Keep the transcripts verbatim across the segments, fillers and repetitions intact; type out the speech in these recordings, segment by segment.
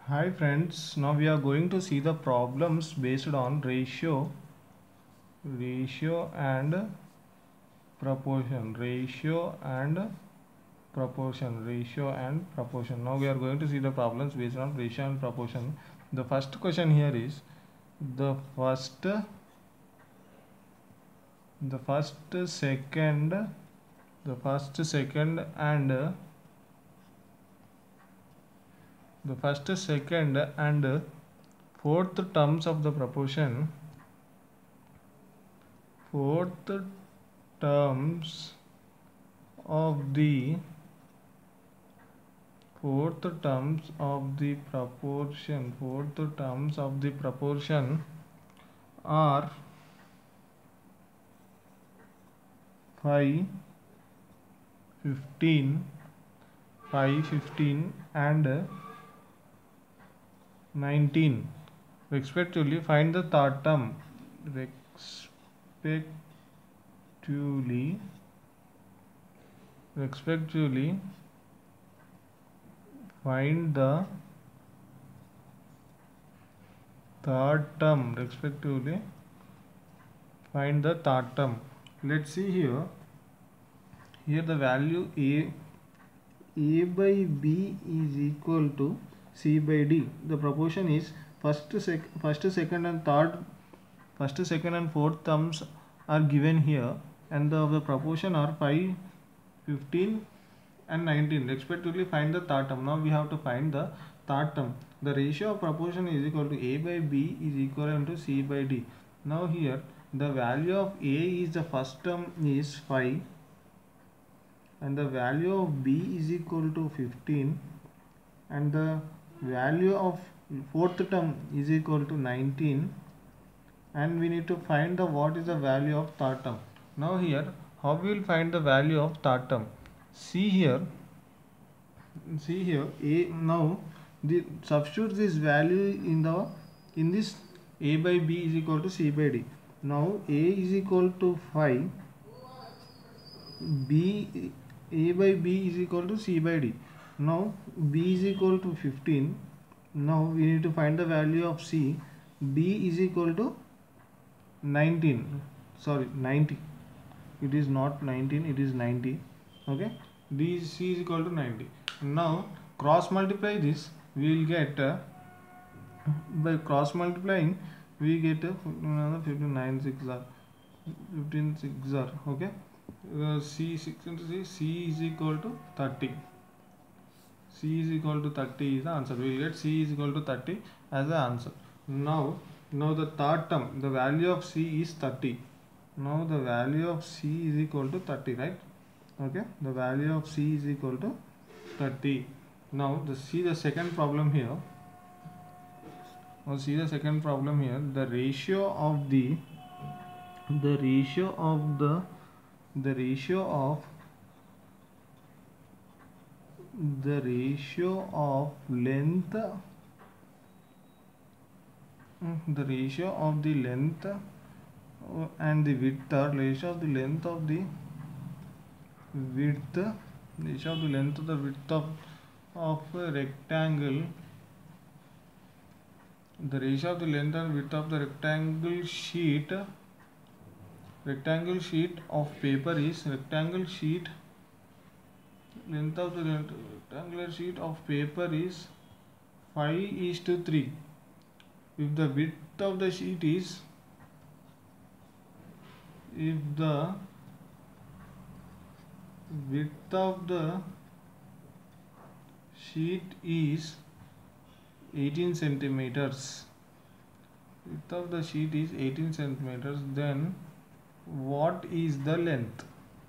Hi friends, now we are going to see the problems based on ratio, ratio and proportion, ratio and proportion, ratio and proportion. Now we are going to see the problems based on ratio and proportion. The first question here is the first, the first second, the first second and the first second and fourth terms of the proportion fourth terms of the fourth terms of the proportion fourth terms of the proportion are five, fifteen, five, fifteen and nineteen respectively. Find the third term. respectively respectively find the third term respectively find the third term. Let's see here. Here the value a a by b is equal to c by d. The proportion is first sec first second and third first second and fourth terms are given here, and the, the proportion are five, fifteen and nineteen respectively. Find the third term. Now we have to find the third term. The ratio of proportion is equal to a by b is equivalent to c by d. Now here the value of a is the first term is five and the value of b is equal to fifteen and the value of fourth term is equal to nineteen, and we need to find the what is the value of third term. Now here how we will find the value of third term? See here, see here a now the substitute this value in the in this a by b is equal to c by d. Now a is equal to five, b a by b is equal to c by d. Now b is equal to fifteen. Now we need to find the value of c. b is equal to nineteen, sorry ninety. It is not nineteen, it is ninety. Okay, d c is equal to ninety. Now cross multiply this, we will get uh, by cross multiplying we get uh, another fifty-nine six are fifteen six are okay. Uh, c six into c, c is equal to thirty. C is equal to thirty is the answer. We will get c is equal to thirty as the answer. Now now the third term, the value of c is thirty. Now the value of c is equal to thirty, right? Okay, the value of c is equal to thirty. Now the see the second problem here. Now see the second problem here. The ratio of the the ratio of the the ratio of the ratio of length the ratio of the length and the width or ratio of the length of the width ratio of the length of the width of of a rectangle the ratio of the length and width of the rectangle sheet rectangle sheet of paper is rectangle sheet length of the rectangular sheet of paper is five is to three. If the width of the sheet is if the width of the sheet is eighteen centimeters, width of the sheet is eighteen centimeters, then what is the length?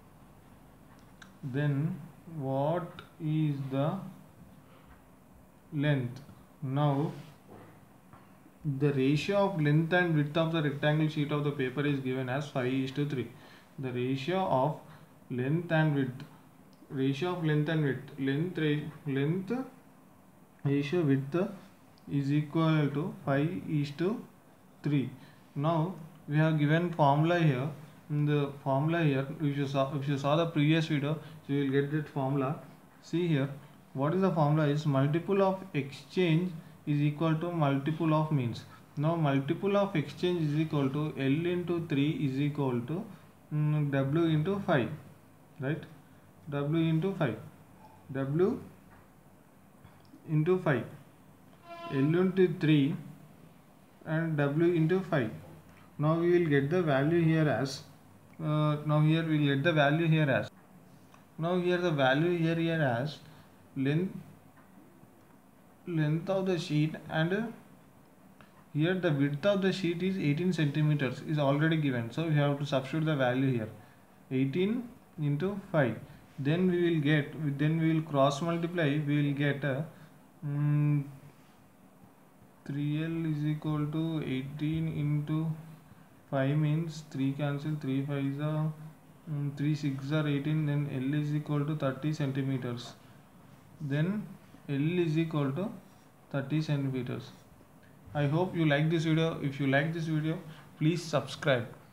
Then what is the length? Now the ratio of length and width of the rectangle sheet of the paper is given as five is to three. The ratio of length and width ratio of length and width length length ratio width is equal to five is to three. Now we have given formula here. In the formula here, if you saw if you saw the previous video, you will get that formula. See here, what is the formula is multiple of exchange is equal to multiple of means. Now multiple of exchange is equal to L into three is equal to mm, W into five, right? W into five, W into five, L into three and W into five. Now we will get the value here as uh, now here we will get the value here as now here the value here here as length length of the sheet, and uh, here the width of the sheet is eighteen centimeters is already given, so we have to substitute the value here, eighteen into five. Then we will get then we will cross multiply, we will get uh, um, three L is equal to eighteen into five means three cancel, three fives are um, three six are eighteen, then L is equal to thirty centimeters, then L is equal to thirty centimeters. I hope you like this video. If you like this video, please subscribe.